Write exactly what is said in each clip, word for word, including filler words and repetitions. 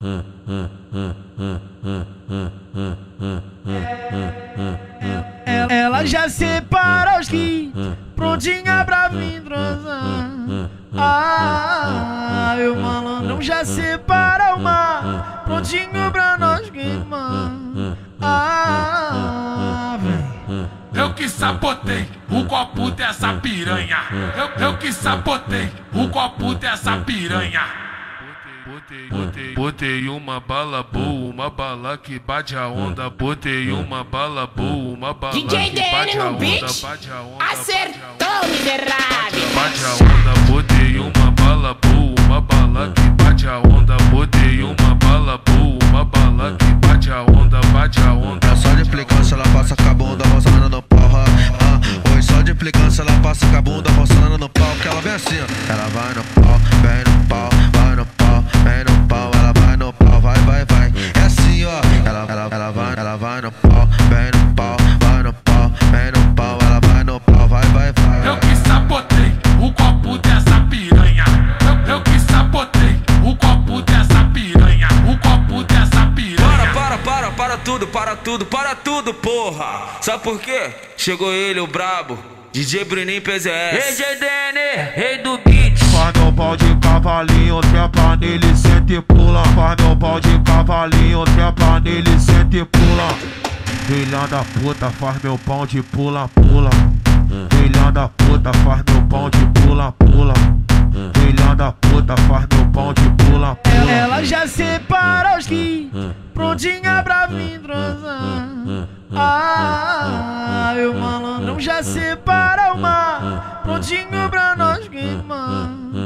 Ela já separa os que prontinha pra vir transar. Ah, eu malandrão já separa o mar prontinho pra nós queimar. Ah, vem. Eu que sabotei o copo dessa piranha. Eu, eu que sabotei o copo dessa piranha. Botei, botei, botei uma bala boa, uma bala que bate a onda. Botei uma bala boa, uma bala D J que bate a no onda. beat. Bate a onda, Acertou, miserável. bate a onda. Botei uma bala boa, uma bala que bate a onda. Botei uma bala boa, uma bala que bate a onda, bate a onda. É só de implicância, ela passa com a bunda roçando no pau. Ah, oi, só de implicância, ela passa com a bunda roçando no pau. Que ela vem assim, ó. Ela vai no pau, vem no pau, vai no pau, vem no pau. Ela vai no pau, vai, vai, vai. É assim, ó. Ela, ela, ela vai, ela vai no pau, vem no pau, vai no pau, vem no pau. Ela vai no pau, vai, vai, vai. Eu que sabotei o copo dessa piranha. Eu, eu que sabotei o copo dessa piranha. O copo dessa piranha. Para, para, para, para tudo, para tudo, para tudo, porra. Sabe por quê? Chegou ele, o brabo, D J Bruninho P Z S. D J D N, rei do beat. Faz meu pau de cavalinho, trepa nele, sente e pula. Faz meu pau de cavalinho, trepa nele, sente e pula. Filha da puta, faz meu pão de pula, pula. Filha da puta, faz meu pão de pula, pula. Filha da puta, faz meu pão de pula, pula. Ela já separa os que prontinha pra vir transar. Ah, eu malandrão já separa o mar prontinho pra nós queimar.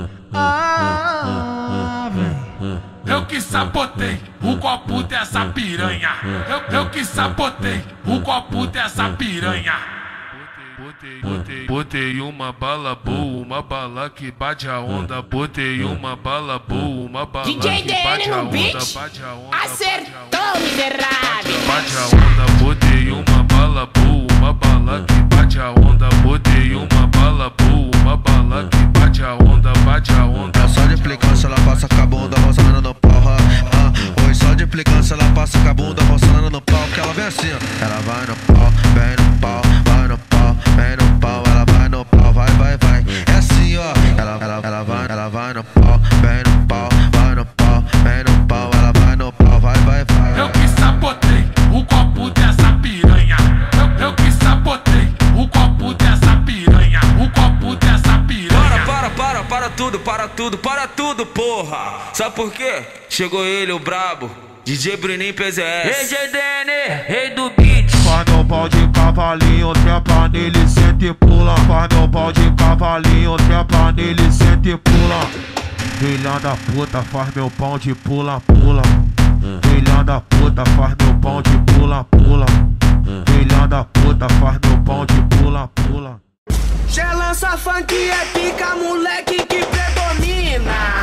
Ah, vem. Eu que sabotei o copo dessa piranha. Eu, eu que sabotei o copo dessa piranha. Botei, botei, botei uma bala boa, uma bala que bate a onda. Botei uma bala boa, uma bala D J que bate D N a no onda. beat. Bate a onda, Acertou, miserável. bate a onda. Botei uma bala boa, uma bala que bate a onda. Botei uma bala boa, uma bala que bate a onda, bate a onda. É só de implicância, ela passa com a bunda roçando no pau. Ah, oi, só de implicância, ela passa com a bunda roçando no pau. Que ela vem assim, ó. Ela vai no pau, vem no pau, vai no pau, vem no pau. Ela vai no pau, vai, vai, vai. É assim, ó. Ela, ela, ela vai, ela vai no pau, vem no pau, vai no pau, vem no pau. Ela vai no pau, vai, vai, vai. Eu que sabotei o copo dessa piranha. Eu, eu que sabotei o copo dessa piranha. O copo dessa piranha. Para, para, para, para tudo, para tudo, para tudo, porra. Sabe por quê? Chegou ele, o brabo, D J Bruninho P Z S. D J D N, rei do beat. Faz meu pau de cavalinho, trepa nele, sente e pula. Faz meu pau de cavalinho, trepa nele, sente e pula. Filha da puta, faz meu pão de pula, pula. Filha da puta, faz meu pão de pula, pula. Filha da puta, faz meu pão de pula, pula. Cê lança funk é pica, moleque que predomina.